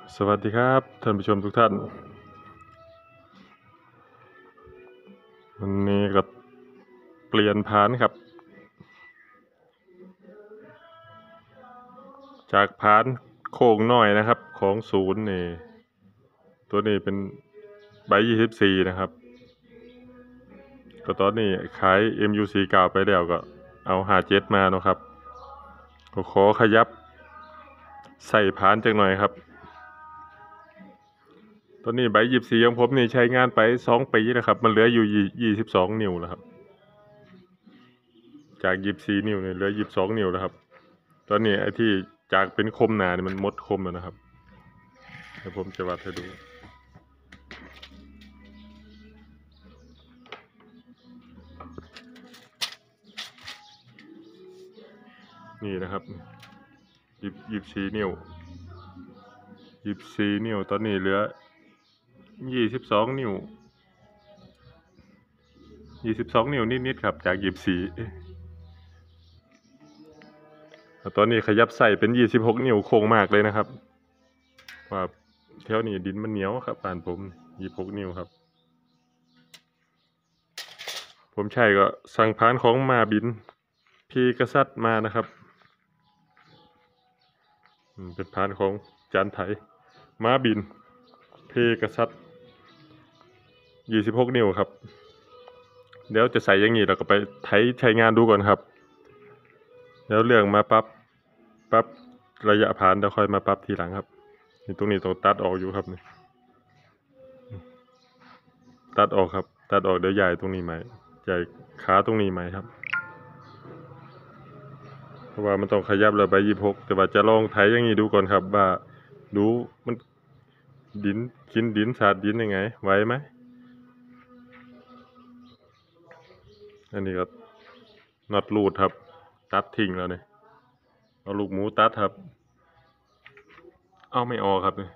สวัสดีครับท่านผู้ชมทุกท่านวันนี้ก็เปลี่ยนผานครับจากผานโค้งน้อยนะครับของศูนย์นี่ตัวนี้เป็นใบ24นะครับก็ตอนนี้ขาย MU49 ไปแล้วก็เอา57มาเนาะครับก็ขอขยับใส่ผานจังหน่อยครับตอนนี้ใบ24ของผมนี่ใช้งานไป2 ปีแล้วครับมันเหลืออยู่22นิ้วแล้วครับจาก24นิ้วเนี่ยเหลือ22นิ้วแล้วครับตอนนี้ไอ้ที่จากเป็นคมหนาเนี่ยมันหมดคมแล้วนะครับเดี๋ยวผมจะวัดให้ดูนี่นะครับ24 นิ้วตอนนี้เหลือ22 นิ้วนิดๆครับจาก24ตอนนี้ขยับใส่เป็น26 นิ้วโค้งมากเลยนะครับว่าแถวนี้ดินมันเหนียวครับบ้านผม26 นิ้วครับผมใช้ก็สั่งผานของมาบินพีกษัตริย์มานะครับเป็นผานของจานไถม้าบินเพกษัตริย์26 นิ้วครับเดี๋ยวจะใส่อย่างนี้เราก็ไปไถใช้งานดูก่อนครับแล้วเรื่องมาปรับระยะผานเดี๋ยวค่อยมาปรับทีหลังครับนี่ตรงนี้ต้องตัดออกอยู่ครับนี่ตัดออกครับตัดออกเดี๋ยวใหญ่ตรงนี้ใหม่ใหญ่ขาตรงนี้ใหม่ครับเพราะว่ามันต้องขยับเลยไป26แต่ว่าจะลองไถอย่างนี้ดูก่อนครับว่าดูมันดินกินดินสาดดินยังไงไหวไหมอันนี้ก็น็อตรูดครับตัดทิ้งแล้วเนี่ยเอาลูกหมูตัดครับเอาไม่ออกครับเนี่ย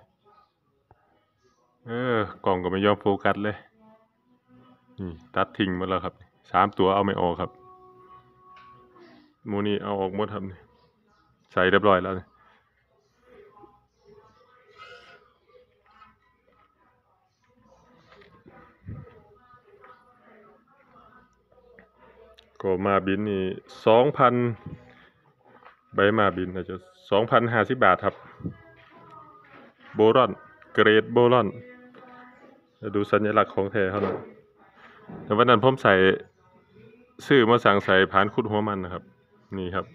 กล่องก็ไม่ยอมโฟกัสเลยนี่ตัดทิ้งหมดแล้วครับ3 ตัวเอาไม่ออกครับหมูนี่เอาออกหมดครับนี่ใส่เรียบร้อยแล้วเนี่ยก็มาบินนี่2,000ใบมาบินอาจจะ2,050 บาทครับโบรอนเกรดโบรอนดูสัญลักษณ์ของแท้เขาหน่อยแต่วันนั้นผมใส่ซื้อมาสั่งใส่ผานขุดหัวมันนะครับนี่ครับ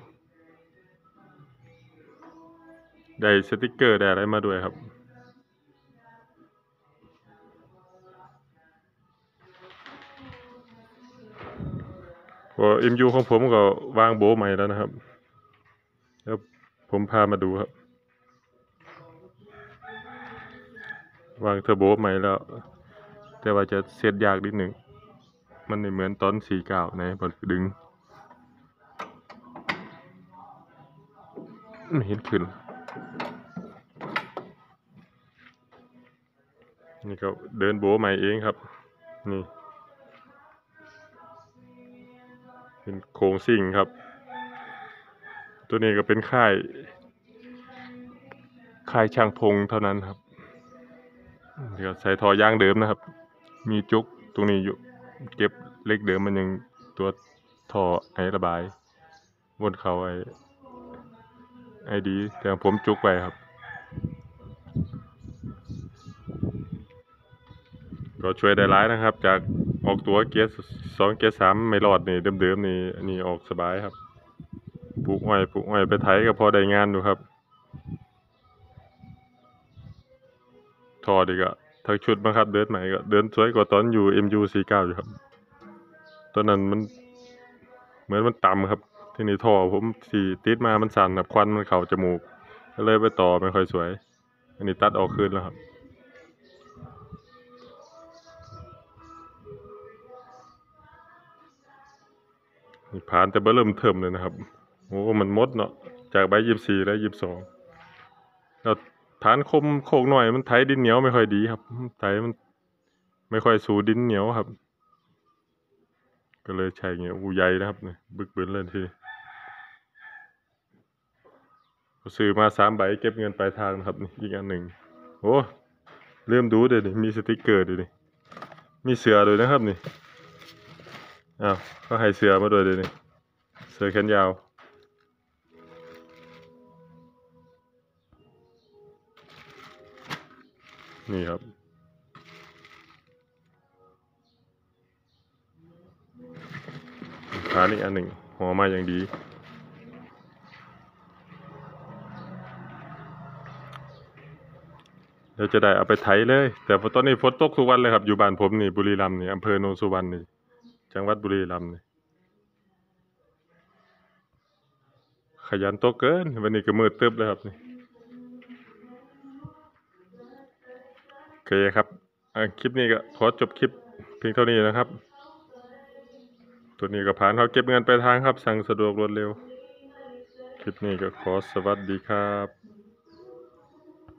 ได้สติกเกอร์ได้อะไรมาด้วยครับพอ MU ของผมก็วางโบใหม่แล้วนะครับแล้วผมพามาดูครับวางเทอร์โบใหม่แล้วแต่ว่าจะเซตยากนิดหนึ่งมันไม่เหมือนตอน49นะพอดึงไม่เห็นขึ้นนี่ก็เดินโบใหม่เองครับนี่เป็นโครงซิ่งครับตัวนี้ก็เป็นค่ายช่างพงเท่านั้นครับเดี๋ยวใส่ท่อยางเดิมนะครับมีจุกตรงนี้อยู่เก็บเล็กเดิมมันยังตัวท่อไอระบายบนเขาไอดีแต่ผมจุกไปครับก็ช่วยได้หลายนะครับจากออกตัวเกียร์2เกียร์3ไม่รอดนี่เดิมๆนี่อันนี้ออกสบายครับปลูกอ้อยไปไถก็พอได้งานดูครับท่อดีก็ทั้งชุดบังคับเดินใหม่ก็เดินสวยกว่าตอนอยู่ MU49อยู่ครับตอนนั้นมันเหมือนมันต่ำครับที่นี่ท่อผมที่ติดมามันสั่นแบบควันมันเข้าจมูกก็เลยไปต่อไม่ค่อยสวยอันนี้ตัดออกคืนแล้วครับนี่ผ่านแต่เริ่มเทิมเลยนะครับโอ้มันมดเนาะจากใบ24แล้ว22แล้วฐานคมโคกหน่อยมันไถดินเหนียวไม่ค่อยดีครับไถมันไม่ค่อยสู่ดินเหนียวครับก็เลยใช้เงี้ยอูใหญ่นะครับเนี่ยบึกบึนเลยทีซื้อมา3 ใบเก็บเงินปลายทางนะครับนี่อีกอันหนึ่งโอ้ลืมดูเดี๋ยวนี้มีสติกเกอร์ด้วยนี่มีเสือด้วยนะครับนี่อ้าวก็ให้เสือมาด้วยเดี๋ยวนี้เสือแขนยาวนี่ครับขานี่อันหนึ่งห่อมาอย่างดีเดี๋ยวจะได้เอาไปไถเลย แต่ตอนนี้ฝนตกทุกวันเลยครับอยู่บ้านผมนี่บุรีรัมย์นี่อำเภอโนนสุวรรณนี่จังหวัดบุรีรัมย์นี่ขยันโตเกินวันนี้ก็มืดตึ๊บเลยครับนี่โอเคครับคลิปนี้ก็ขอจบคลิปเพียงเท่านี้นะครับ ตัวนี้ก็ผ่านเขาเก็บเงินไปลายทางครับสั่งสะดวกรวดเร็ว คลิปนี้ก็ขอสวัสดีครับ